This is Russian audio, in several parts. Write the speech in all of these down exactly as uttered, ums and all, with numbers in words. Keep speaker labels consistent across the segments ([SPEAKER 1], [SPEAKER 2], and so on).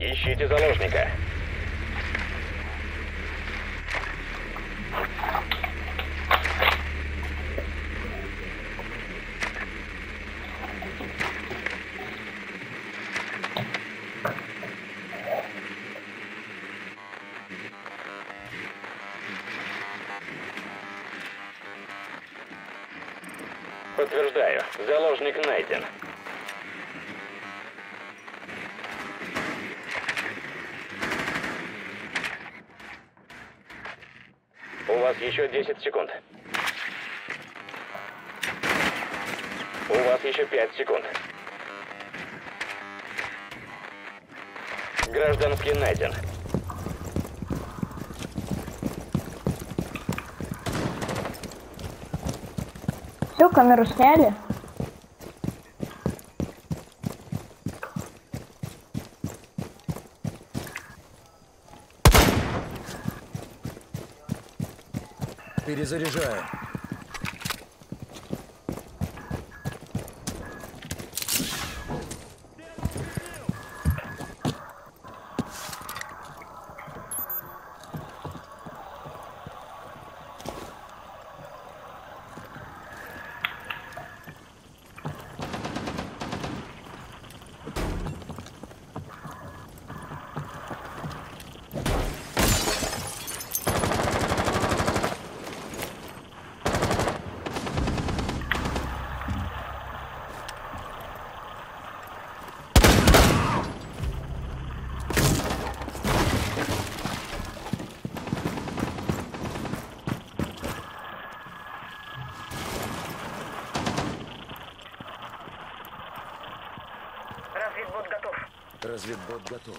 [SPEAKER 1] Ищите заложника. Подтверждаю, заложник найден. У вас еще десять секунд. У вас еще пять секунд. Гражданский найден.
[SPEAKER 2] Все, камеру сняли.
[SPEAKER 3] Перезаряжаю.
[SPEAKER 4] Разведбот готов.
[SPEAKER 3] Разведбот готов.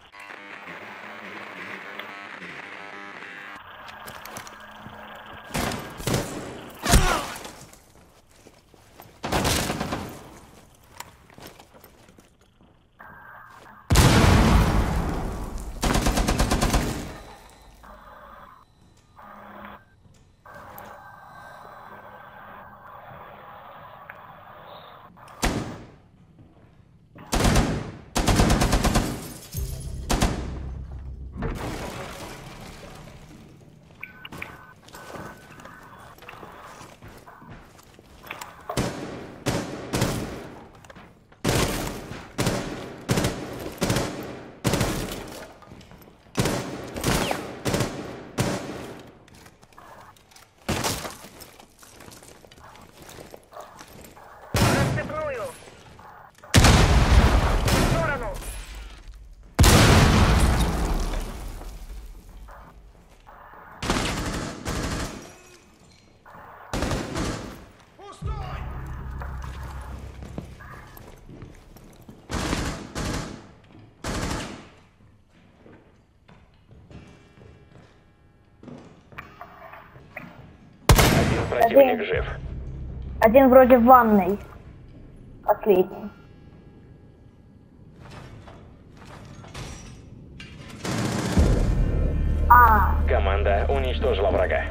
[SPEAKER 4] Расцепную. В сторону.
[SPEAKER 1] Один противник
[SPEAKER 2] Один.
[SPEAKER 1] жив.
[SPEAKER 2] Один вроде в ванной. Последний. А,
[SPEAKER 1] Команда уничтожила врага.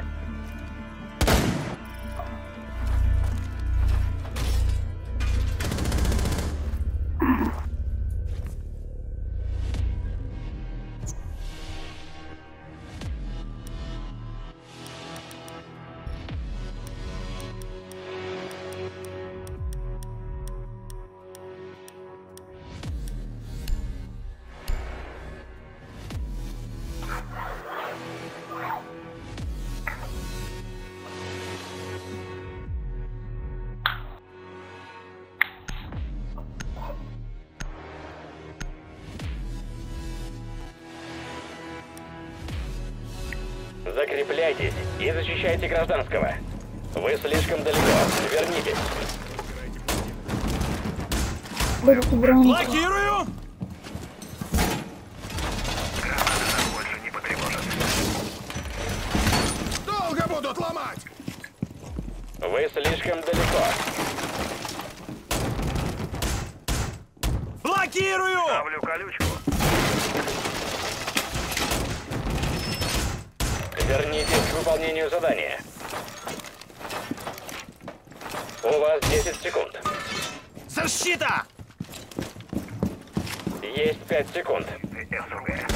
[SPEAKER 1] Закрепляйтесь и защищайте гражданского. Вы слишком далеко. Вернитесь.
[SPEAKER 2] будете бронить.
[SPEAKER 3] Блокирую!
[SPEAKER 4] Больше не потревожат.
[SPEAKER 3] Долго будут ломать!
[SPEAKER 1] Вы слишком далеко.
[SPEAKER 3] Блокирую!
[SPEAKER 4] Ставлю колючку.
[SPEAKER 1] Вернитесь к выполнению задания. У вас десять секунд.
[SPEAKER 3] Защита!
[SPEAKER 1] Есть пять секунд.
[SPEAKER 4] СУГ.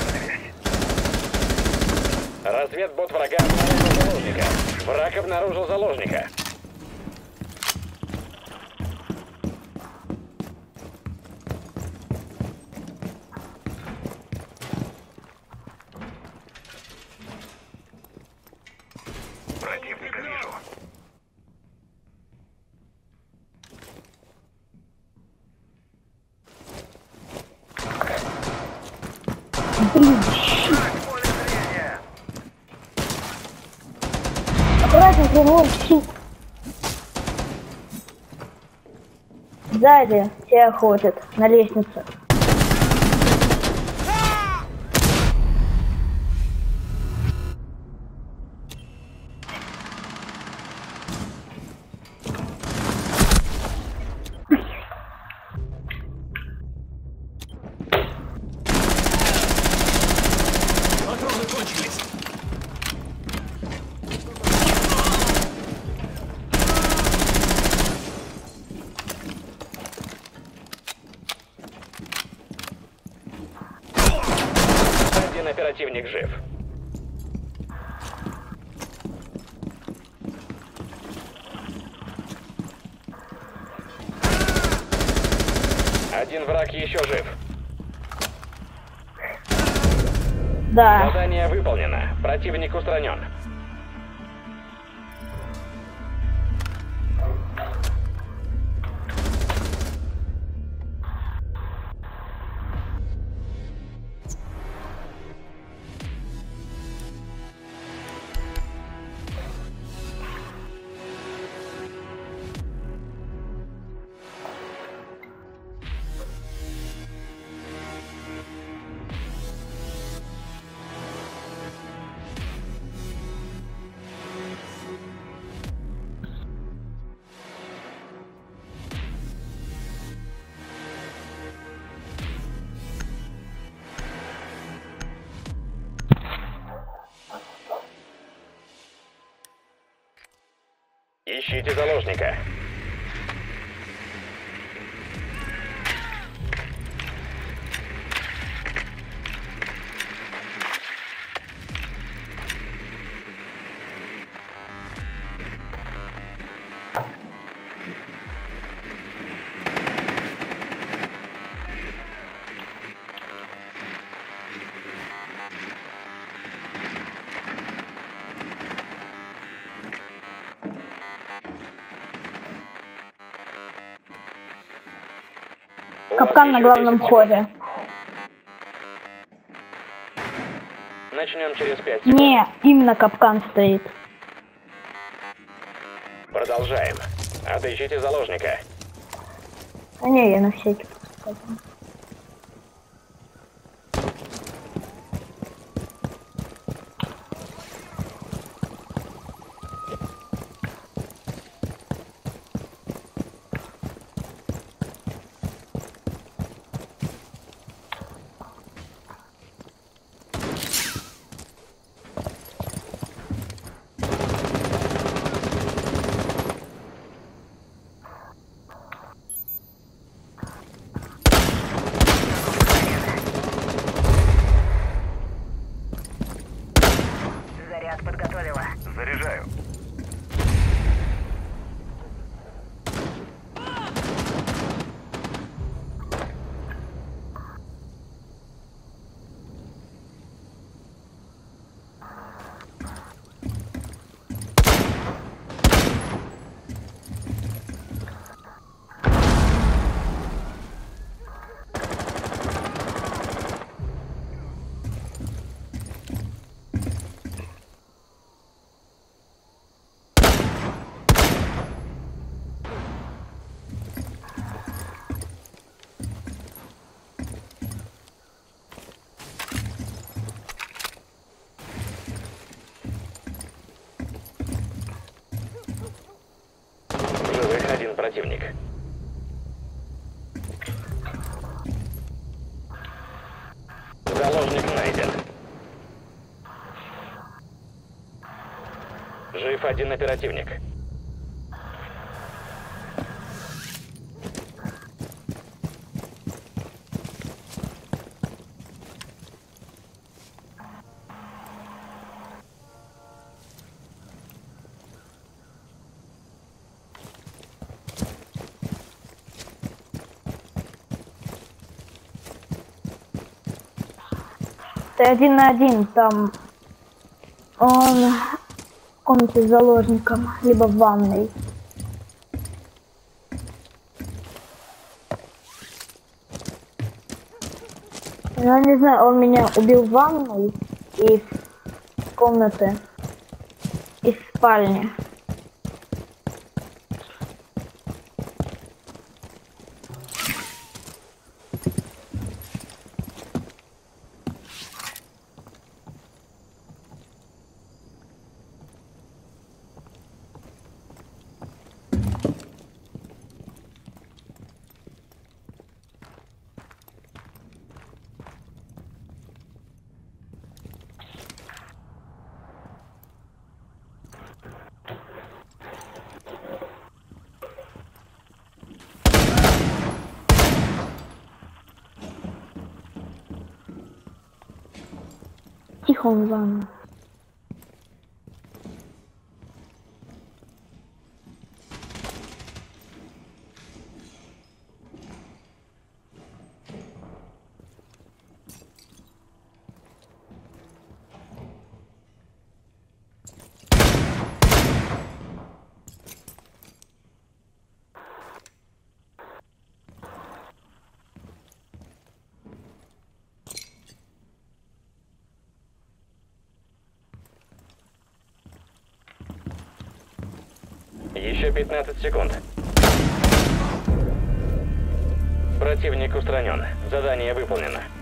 [SPEAKER 1] Разведбот врага обнаружил заложника. Враг обнаружил заложника.
[SPEAKER 4] Противника вижу.
[SPEAKER 2] Блин,
[SPEAKER 4] Так, поле зрения.
[SPEAKER 2] аккуратнее, прямой щит. Сзади тебя охотят на лестнице.
[SPEAKER 3] Патроны кончились.
[SPEAKER 1] Один оперативник жив. Один враг еще жив.
[SPEAKER 2] Да.
[SPEAKER 1] Задание выполнено. Противник устранен. Ищите заложника.
[SPEAKER 2] Капкан на главном входе.
[SPEAKER 1] Начнем через пять секунд.
[SPEAKER 2] Не, именно капкан стоит.
[SPEAKER 1] Продолжаем. Отыщите заложника.
[SPEAKER 2] А не, я на всякий случай.
[SPEAKER 4] Заряд подготовила. Заряжаю.
[SPEAKER 1] Живых один противник. Заложник найден. Жив один оперативник.
[SPEAKER 2] Ты один на один, там он в комнате с заложником, либо в ванной. Я не знаю, он меня убил в ванной из комнаты, из спальни. Тихо, он в ванной.
[SPEAKER 1] Еще пятнадцать секунд. Противник устранен. Задание выполнено.